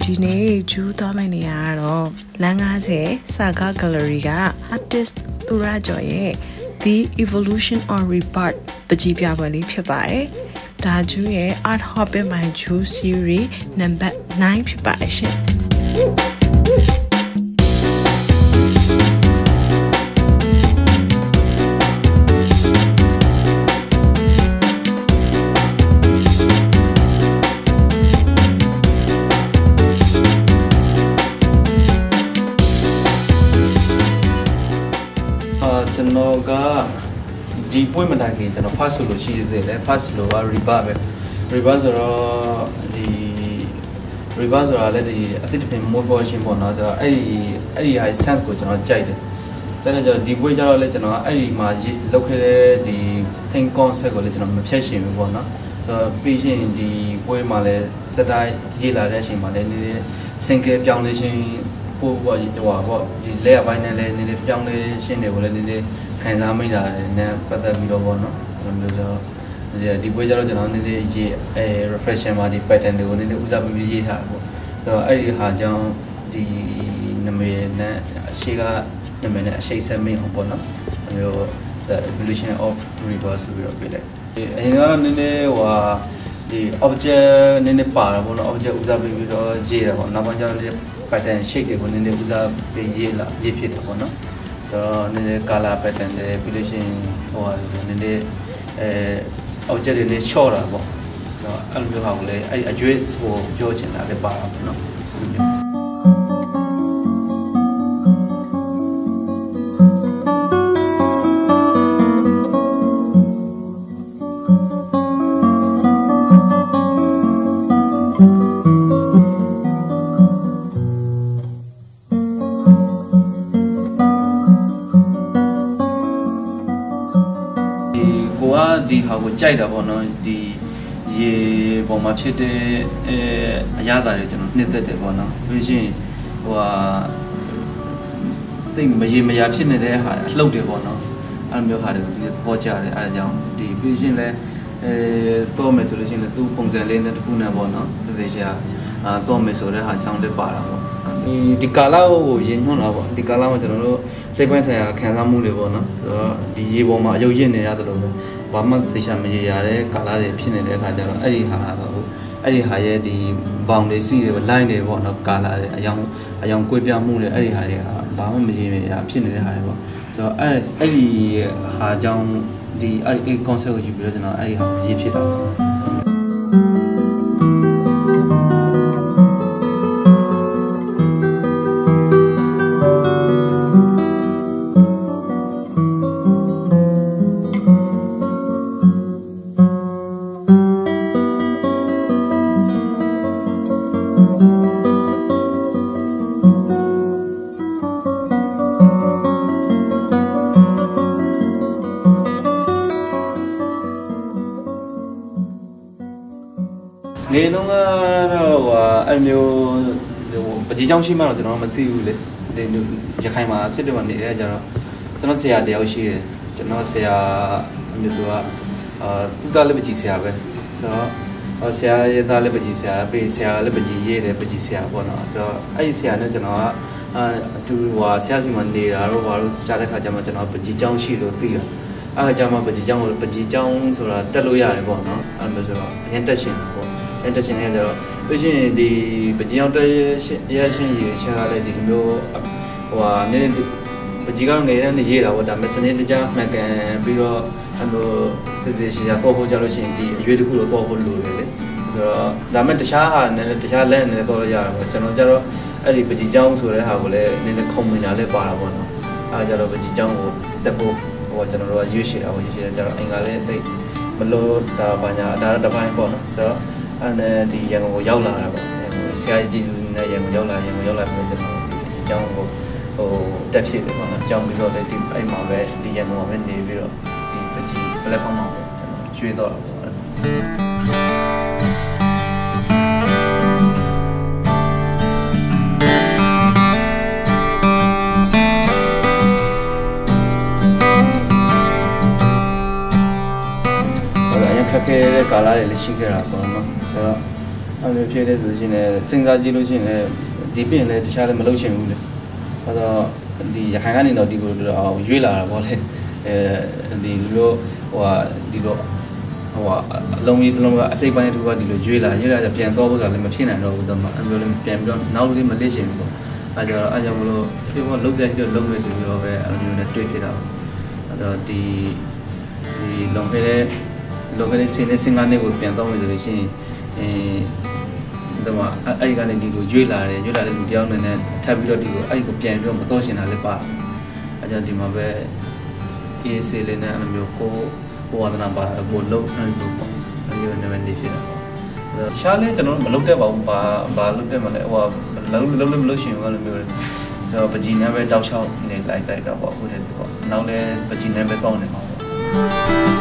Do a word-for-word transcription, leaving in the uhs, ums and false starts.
ဒီနေ့ဂျူးသွားမယ့်နေရာကတော့လမ်းငါးဆယ်စာကား gallery က artist သူရကျော်ရဲ့ The Evolution of Rebirth ပကြီးပြပွဲလေးဖြစ်ပါတယ်။ဒါဂျူးရဲ့ Art Hopping by Ju Series number nine ဖြစ်ပါတယ်ရှင်။ကျွန်တော်ကဒီပွဲမတိုင်ခင်ကျွန်တော် first solo ရှိသေးတယ် first solo က rebirth ပဲ rebirth ဆိုတော့ဒီ rebirth ဆိုတာလည်းဒီအသစ်တစ်ပင် more version ပေါ့နော်ဆိုတော့အဲ့ဒီအဲ့ဒီဟာ sense ကိုကျွန်တော်ကြိုက်တယ်ကြိုက်တယ်ကျွန်တော်ဒီပွဲကျတော့လည်းကျွန်တော်အဲ့ဒီမှာလောက်ခဲ့တဲ့ဒီ think concept ကိုလည်းကျွန်တော်မဖြတ်ရှင်ဘူးပေါ့နော်ဆိုတော့ပြီးရှင်ဒီပွဲမှာလည်းစက်တိုင်းရေးလာတဲ့အချိန်မှာလည်းနည်းနည်း single ပြောင်းလဲခြင်းပို့ပေါ့ဟိုပါပေါ့ဒီလက်အပိုင်းနဲ့လည်းနည်းနည်းပြောင်းလဲရှင်းတယ်ကိုလည်းနည်းနည်းခံစားမိတာလည်းနည်းပတ်သက်ပြီးတော့ပေါ့နော်အဲ့လိုမျိုးဆိုတော့ဒီပွဲကျတော့ကျွန်တော်နည်းနည်းရေးအဲ reflection မှာဒီ pattern တွေကိုနည်းနည်းဦးစားပေးပြီးရေးထားတာပေါ့ဆိုတော့အဲ့ဒီဟာကြောင့်ဒီနမည်နဲ့အရှိကနမည်နဲ့အရှိဆက်မိအောင်ပေါ့နော်အဲ့လို the evolution of reverse ဆိုပြီးတော့ပြလိုက်အရင်ကတော့နည်းနည်းဟိုဟာဒီ object နည်းနည်းပါတာပေါ့နော် object ဦးစားပေးပြီးတော့ရေးတာပေါ့နောက်ပိုင်းကျတော့ pattern shape တွေကိုနည်းနည်းဦးစားပေးရေးလာရေးဖြစ်တယ်ပေါ့နော်ဆိုတော့နည်းနည်း color pattern တွေပြီးလို့ရှိရင်ဟိုဟာနည်းနည်းအဲ object တွေနဲ့ short တာပေါ့ဆိုတော့အဲ့လိုမျိုးဟာကိုလည်းအဲ့အကျွေးဟိုပြောချင်တာလည်းပါတာပေါ့နော်ဒီဟာကိုကြိုက်တာပေါ့နော်ဒီရေပေါ်မှာဖြစ်တဲ့အဲအရသာတွေကျွန်တော်နှစ်သက်တယ်ပေါ့နော်ပြီးရှင်ဟိုဟာတိတ်မရေမရာဖြစ်နေတဲ့ဟာအလှုပ်တယ်ပေါ့နော်အဲ့လိုမျိုးဟာတွေကိုသဘောကျတယ်အဲဒါကြောင့်ဒီပြီးရှင်လဲအဲတော့မယ်ဆိုလို့ရှိရင်သူ့ပုံစံလေးနဲ့တစ်ခုနဲ့ပေါ့နော်သေသေးချာအာတော့မယ်ဆိုတဲ့ဟာကြောင့်လည်းပါတာပေါ့ဒီဒီကာလာကိုရင်ညွှန်းတာပေါ့ဒီကာလာမှာကျွန်တော်တို့စိတ်ပိုင်းဆိုင်ရာခံစားမှုတွေပေါ့နော်ဆိုတော့ဒီရေပေါ်မှာအယုတ်ရင့်နေရတယ်လို့ပဲဘာမှသိချာမရေရတဲ့ကာလာတွေဖြစ်နေတဲ့အခါကျတော့အဲ့ဒီဟာဟုတ်အဲ့ဒီဟာရဲ့ဒီဘောင်တွေစီးတွေ line တွေပေါ့နော်ကာလာတွေအယောင်အယောင်ကွေးပြားမှုတွေအဲ့ဒီဟာတွေကဘာမှမရေရဖြစ်နေတဲ့ဟာတွေပေါ့ဆိုတော့အဲ့အဲ့ဒီဟာကြောင့်ဒီအဲ့ဒီ concept ကိုယူပြီးတော့ကျွန်တော်အဲ့ဒီဟာရေးဖြစ်တာနေတော့ကတော့ဟိုအဲ့မျိုးဟိုပကြီးချောင်းရှိမှတော့ကျွန်တော်မသိဘူးလေဒီရခိုင်မှာစစ်တယ်မှာနေရကြတော့ကျွန်တော်ဆရာတယောက်ရှိတယ်ကျွန်တော်ဆရာအမျိုးသူကအာသူကလည်းပကြီးဆရာပဲဆိုတော့ဆရာရဲ့သားလည်းပကြီးဆရာပေးဆရာလည်းပကြီးရေးတယ်ပကြီးဆရာပေါ့နော်ဆိုတော့အဲ့ဒီဆရာနဲ့ကျွန်တော်ကအာသူဟိုဆရာစီမှာနေတာတော့ဘာလို့ကြားတဲ့ခါကျမှကျွန်တော်ပကြီးချောင်းရှိလို့သိတာအဲ့ခါကျမှပကြီးချောင်းကိုပကြီးချောင်းဆိုတာတက်လို့ရတယ်ပေါ့နော်အဲ့လိုဆိုတော့အရင်တက်ရှင်ပေါ့အဲ့တက်ရှင်နေကြတော့ပြီးရှင်ဒီပကြီးအောင်တက်ရရှင်ရေချက်ကလည်းဒီလိုမျိုးဟိုဟာနည်းနည်းပကြီးကောင်နေတဲ့နေရေးတာပေါ့ဒါမစနေတကြားမှန်ကန်ပြီးတော့အဲ့လိုသေသေးရှိရတော့ဖို့ကြလို့ရှိရင်ဒီအရွေးတစ်ခုတော့တော့ဖို့လိုတယ်လေဆိုတော့ဒါမဲ့တခြားဟာနဲ့တခြားလက်နဲ့တော့ရတာပေါ့ကျွန်တော်ကြတော့အဲ့ဒီပကြီးကျောင်းဆိုတဲ့ဟာကိုလည်းနည်းနည်းခုံမင်တာလည်းပါတာပေါ့နော်အဲ့ဒါကြတော့ပကြီးကျောင်းကိုတက်ဖို့ဟိုကျွန်တော်တို့ကရွေးရှိတာပေါ့ရွေးရှိတယ်ကြတော့အင်္ဂါလည်းသိမလို့ဒါဘာညာဒါတော့တစ်ပိုင်းပေါ့နော်ဆိုတော့အဲ့နဲ့ဒီရန်ကုန်ကိုရောက်လာတာပေါ့ဆရာကြီးကြီးစုနဲ့ရန်ကုန်ရောက်လာရန်ကုန်ရောက်လာပြီးကျွန်တော်ဒီကျောင်းကိုဟိုတက်ဖြစ်တယ်ပေါ့နော်ကျောင်းပြီးတော့လည်းဒီအဲ့မှာပဲဒီရန်ကုန်မှာပဲနေပြီးတော့ဒီပကြီး platform မှာပဲကျွန်တော်ကျွေးတော့တာပေါ့ခက်ခဲတဲ့ကာလတွေလည်းရှိခဲ့တာပေါ့နော်ဆိုတော့အဲ့လိုဖြစ်တဲ့ဆိုရှင်လည်းစဉ်းစားကြည့်လို့ရှိရင်လည်းဒီပြင်လည်းတခြားလည်းမလုပ်ချင်ဘူးလေအဲ့တော့ဒီရခိုင်ကနေတော့ဒီကိုတော့ရွေးလာတာပေါ့လေအဲဒီလိုဟိုဟာဒီလိုဟိုဟာအလုံးကြီးတစ်လုံးကအစိပ်ပိုင်းတစ်ခုကဒီလိုရွေးလာရွေးလာကြပြန်တော့ဖို့ဆိုတာလည်းမဖြစ်နိုင်တော့ဘူးတော့မှအဲ့လိုလည်းပြန်ပြီးတော့နောက်လေးမလစ်ချင်ဘူးပေါ့အဲ့ကြတော့အဲ့ကြောင့်မလို့ဖြစ်ဖို့လုံးဆက်ပြီးတော့လုံးမယ်ဆိုပြီးတော့ပဲအဲ့လိုနဲ့တွေ့ဖြစ်တာပေါ့အဲ့တော့ဒီဒီလုံခဲ့တဲ့လုံခဲ့တဲ့စင်းနဲ့စင်းကနေကိုပြန်တော့မယ်ဆိုလို့ရှိရင်အဲတော့အဲ့ဒီကနေဒီလိုရွေးလာတယ်ရွေးလာတဲ့လူတယောက်နဲ့ထပ်ပြီးတော့ဒီလိုအဲ့ဒီကိုပြန်ပြီးတော့မတော့ရှင်တာလည်းပါအဲ့ကြောင့်ဒီမှာပဲအေးစေးလေးနဲ့အဲ့လိုမျိုးကိုဝါဒနာပါကိုလုံးအဲ့လိုပေါ့အဲ့လိုနေနေဖြစ်တာပေါ့ရှားလေးကျွန်တော်မလုပ်တတ်ပါဘူးဘာဘာလုပ်တတ်မှလဲဟိုလုံးလုံးလုံးမလုပ်ရှင်ဘူးအဲ့လိုမျိုးကျွန်တော်ပကြီးနံပဲတောက်ချောက်နေလိုက်လိုက်တော့ပေါ့အခုတည်းပေါ့နောက်လည်းပကြီးနံပဲတောင်းနေမှာပေါ့